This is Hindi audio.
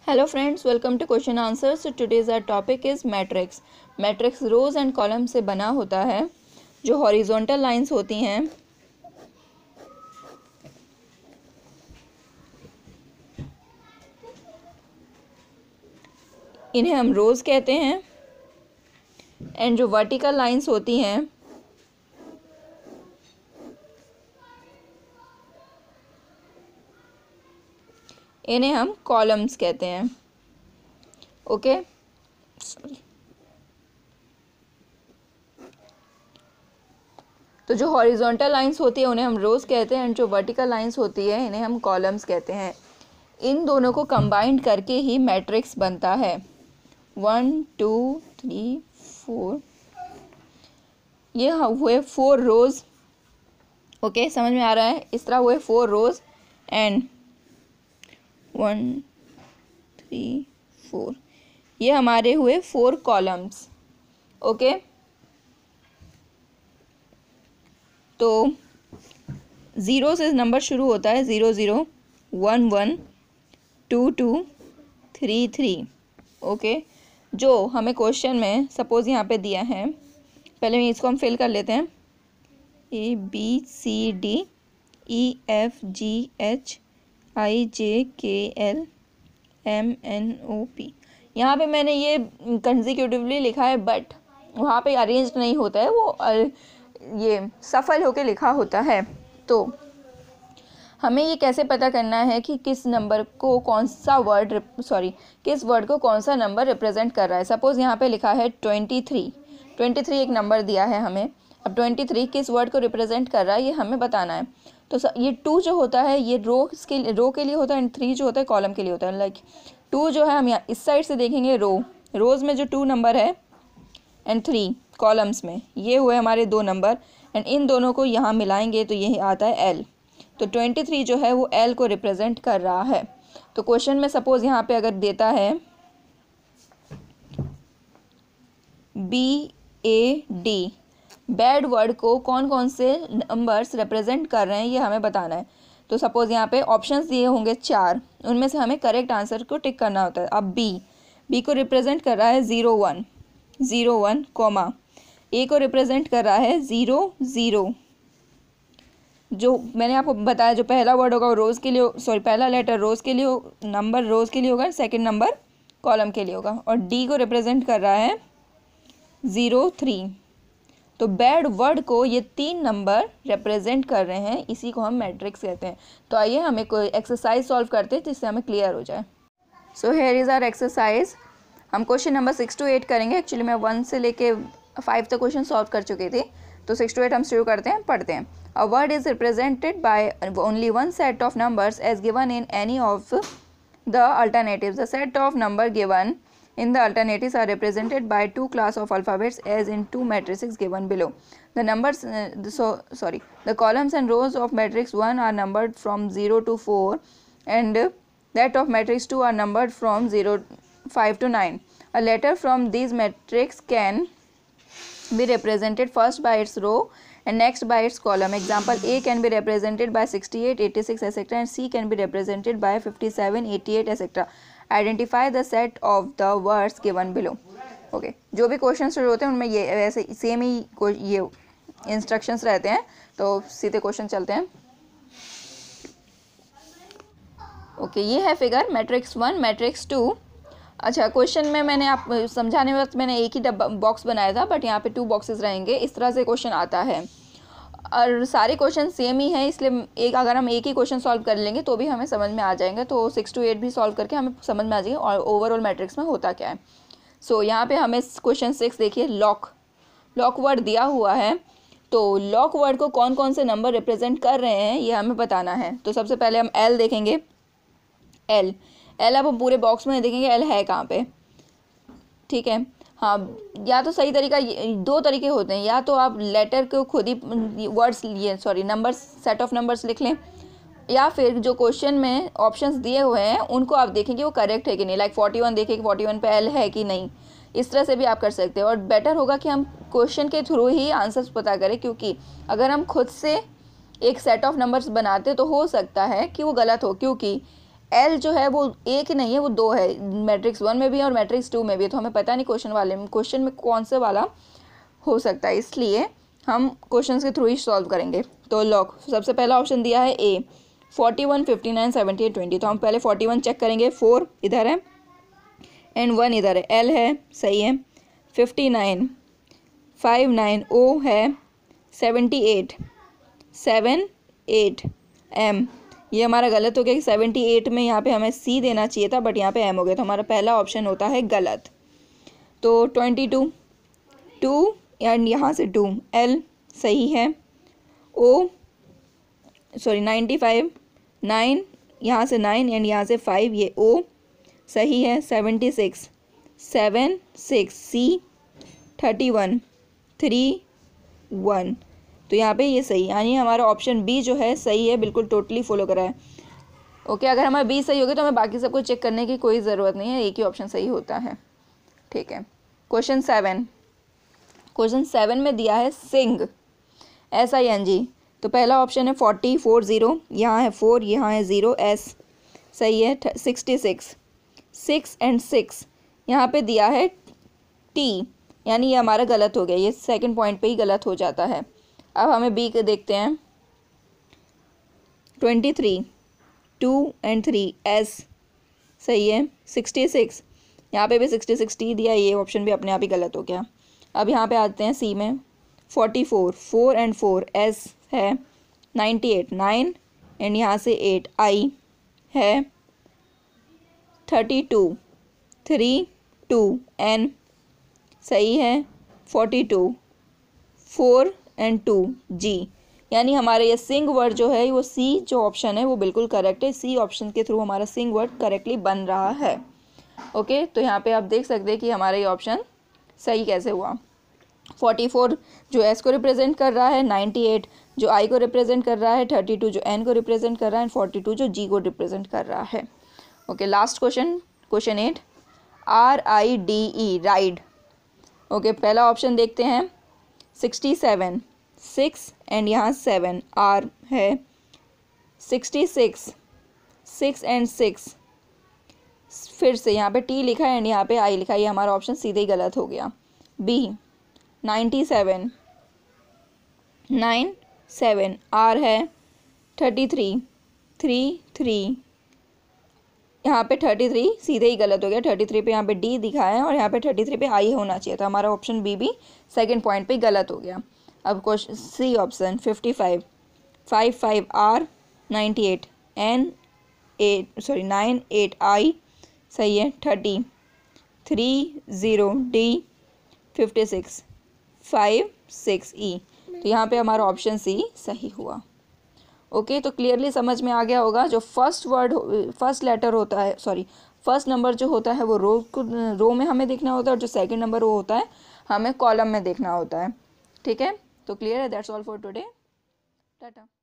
Hello friends, welcome to question answers. So today's our topic is matrix. Matrix rows and columns से बना होता है. जो horizontal lines होती हैं इन्हें हम rows कहते हैं एंड जो vertical lines होती हैं इन्हें हम कॉलम्स कहते हैं. ओके तो जो हॉरिजॉन्टल लाइंस होती है उन्हें हम रोज कहते हैं एंड जो वर्टिकल लाइंस होती है इन्हें हम कॉलम्स कहते हैं. इन दोनों को कंबाइंड करके ही मैट्रिक्स बनता है. 1 2 3 4 ये हुए 4 रोज. ओके समझ में आ रहा है. इस तरह हुए 4 रोज एंड 1 3 4 ये हमारे हुए 4 कॉलम्स. ओके तो 0 से नंबर शुरू होता है. 0 0 1 1 2 2 3 3. ओके जो हमें क्वेश्चन में सपोज यहाँ पे दिया है, पहले इसको हम फिल कर लेते हैं. A B C D E F G H I J K L M N O P. यहाँ पे मैंने ये कंसेक्यूटिवली लिखा है बट वहाँ पे अरेंज नहीं होता है, वो ये सफल होके लिखा होता है. तो हमें ये कैसे पता करना है कि किस नंबर को कौन सा वर्ड किस वर्ड को कौन सा नंबर रिप्रेजेंट कर रहा है. सपोज़ यहाँ पे लिखा है 23 एक नंबर दिया है हमें. अब 23 किस वर्ड को रिप्रेजेंट कर रहा है ये हमें बताना है. तो ये 2 जो होता है ये रो के लिए होता है एंड 3 जो होता है कॉलम के लिए होता है. लाइक 2 जो है हम यहाँ इस साइड से देखेंगे रोज़ में जो 2 नंबर है एंड 3 कॉलम्स में ये हुए हमारे 2 नंबर एंड इन दोनों को यहाँ मिलाएंगे तो यही आता है L. तो 23 जो है वो L को रिप्रेजेंट कर रहा है. तो क्वेश्चन में सपोज़ यहाँ पे अगर देता है BAD बैड वर्ड को कौन कौन से नंबर्स रिप्रेजेंट कर रहे हैं ये हमें बताना है. तो सपोज़ यहाँ पे ऑप्शंस दिए होंगे 4, उनमें से हमें करेक्ट आंसर को टिक करना होता है. अब बी को रिप्रेजेंट कर रहा है 0 1 कॉमा. ए को रिप्रेजेंट कर रहा है 0 0. जो मैंने आपको बताया जो पहला वर्ड होगा वो रोज़ के लिए पहला लेटर रोज़ के लिए नंबर रोज़ के लिए होगा, सेकंड नंबर कॉलम के लिए होगा. और डी को रिप्रेजेंट कर रहा है 0 3. तो बैड वर्ड को ये 3 नंबर रिप्रेजेंट कर रहे हैं, इसी को हम मैट्रिक्स कहते हैं. तो आइए हम एक एक्सरसाइज सॉल्व करते हैं जिससे हमें क्लियर हो जाए. So here is our exercise. हम क्वेश्चन नंबर 6 to 8 करेंगे. एक्चुअली मैं 1 से लेके 5 तक क्वेश्चन सॉल्व कर चुकी थी. तो 6 to 8 हम शुरू करते हैं, पढ़ते हैं. A word is represented by only one set of numbers as given in any of the alternatives. The set of number given in the alternatives are represented by 2 class of alphabets as in 2 matrices given below. The numbers the columns and rows of matrix 1 are numbered from 0 to 4 and that of matrix 2 are numbered from 5 to 9. A letter from these matrix can be represented first by its row and next by its column. Example, A can be represented by 68 86 etc. and C can be represented by 57 88 etc. Identify the set of the words given below. Okay जो भी क्वेश्चन शुरू होते हैं उनमें ये वैसे सेम ही ये इंस्ट्रक्शंस रहते हैं. तो सीधे क्वेश्चन चलते हैं. ओके ये है फिगर मैट्रिक्स 1 मैट्रिक्स 2. अच्छा क्वेश्चन में मैंने आप समझाने वक्त मैंने एक ही डब्बा बॉक्स बनाया था बट यहाँ पे 2 बॉक्सेस रहेंगे. इस तरह से क्वेश्चन आता है और सारे क्वेश्चन सेम ही हैं, इसलिए अगर हम एक ही क्वेश्चन सॉल्व कर लेंगे तो भी हमें समझ में आ जाएंगे. तो 6 to 8 भी सॉल्व करके हमें समझ में आ जाएगा और ओवरऑल मैट्रिक्स में होता क्या है. सो यहाँ पे हमें क्वेश्चन 6 देखिए. लॉक वर्ड दिया हुआ है. तो लॉक वर्ड को कौन कौन से नंबर रिप्रेजेंट कर रहे हैं ये हमें बताना है. तो सबसे पहले हम L देखेंगे. L अब हम पूरे बॉक्स में देखेंगे L है कहाँ पे. ठीक है हाँ, या तो सही तरीका 2 तरीके होते हैं. या तो आप लेटर को खुद ही words numbers set of numbers लिख लें, या फिर जो क्वेश्चन में ऑप्शंस दिए हुए हैं उनको आप देखेंगे वो करेक्ट है कि नहीं. लाइक 41 देखें कि 41 पे L है कि नहीं. इस तरह से भी आप कर सकते हैं. और बेटर होगा कि हम क्वेश्चन के थ्रू ही आंसर्स पता करें, क्योंकि अगर हम खुद से एक सेट ऑफ नंबर्स बनाते तो हो सकता है कि वो गलत हो, क्योंकि एल जो है वो एक ही नहीं है, वो दो है, मैट्रिक्स 1 में भी है और मैट्रिक्स 2 में भी है, तो हमें पता नहीं क्वेश्चन में कौन से वाला हो सकता है, इसलिए हम क्वेश्चन के थ्रू ही सॉल्व करेंगे। तो लॉक, सबसे पहला ऑप्शन दिया है ए 41, 59, 78, 20, तो हम पहले 41 चेक करेंगे, 4 इधर है एंड 1 इधर है, एल है, सही है। 59, 59 ओ है, 78, 78 एम, ये हमारा गलत हो गया कि 78 में यहाँ पे हमें सी देना चाहिए था, बट यहाँ पे एम हो गया, तो हमारा पहला ऑप्शन होता है गलत। तो 22, 2 एंड यहाँ से 2, एल सही है। ओ सॉरी 95, 9 यहाँ से 9 एंड यहाँ से 5, ये ओ सही है। 76, 7, 6 सी। 31, 3, 1, तो यहाँ पे ये सही, यानी हमारा ऑप्शन बी जो है सही है, बिल्कुल टोटली फॉलो करा है। ओके, अगर हमारा बी सही हो गया तो हमें बाकी सबको चेक करने की कोई ज़रूरत नहीं है, एक ही ऑप्शन सही होता है। ठीक है, क्वेश्चन 7 में दिया है सिंग, SING, तो पहला ऑप्शन है 40, 40, यहाँ है 4, यहाँ है 0, S सही है। 66, 6 एंड 6, यहाँ पे दिया है T, यानी ये हमारा गलत हो गया, ये सेकंड पॉइंट पे ही गलत हो जाता है। अब हमें बी के देखते हैं। 23, 2 एंड 3, S सही है। 66, यहाँ पे भी 66 T दिया, ये ऑप्शन भी अपने आप ही गलत हो गया। अब यहाँ पे आते हैं सी में। 44, 4 एंड 4, S है। 98, 9 एंड यहाँ से 8, I है। 32, 3, 2 N सही है। 42, 4 एंड 2 G, यानी हमारे ये सिंग वर्ड जो है वो सी जो ऑप्शन है वो बिल्कुल करेक्ट है, सी ऑप्शन के थ्रू हमारा सिंग वर्ड करेक्टली बन रहा है। ओके, तो यहाँ पे आप देख सकते हैं कि हमारा ये ऑप्शन सही कैसे हुआ। 44 जो एस को रिप्रेजेंट कर रहा है, 98 जो आई को रिप्रेजेंट कर रहा है, 32 जो एन को रिप्रेजेंट कर रहा है एंड 42 जो जी को रिप्रेजेंट कर रहा है। Okay, last question 8, RIDE ride. Okay, पहला ऑप्शन देखते हैं। 67, 6 एंड यहाँ 7, R है। 66, 6 एंड 6, फिर से यहाँ पे T लिखा है एंड यहाँ पे I लिखा है, ये हमारा ऑप्शन सीधे ही गलत हो गया। B 97, 9, 7, R है। 33, 3, 3, यहाँ पे 33 सीधे ही गलत हो गया, 33 पे यहाँ पे D दिखा है और यहाँ पे 33 पे I होना चाहिए था, हमारा ऑप्शन बी भी सेकंड पॉइंट पे गलत हो गया। अब question C option 55, 5 R, 98 N 9 8 I सही है। 30, 3, 0 D, 56, 5 6 E, तो यहाँ पे हमारा ऑप्शन सी सही हुआ। ओके, तो क्लियरली समझ में आ गया होगा, जो फर्स्ट लेटर होता है, सॉरी फर्स्ट नंबर जो होता है वो रो में हमें देखना होता है और जो सेकंड नंबर वो होता है हमें कॉलम में देखना होता है। ठीक है, तो क्लियर है। That's all for today, Tata.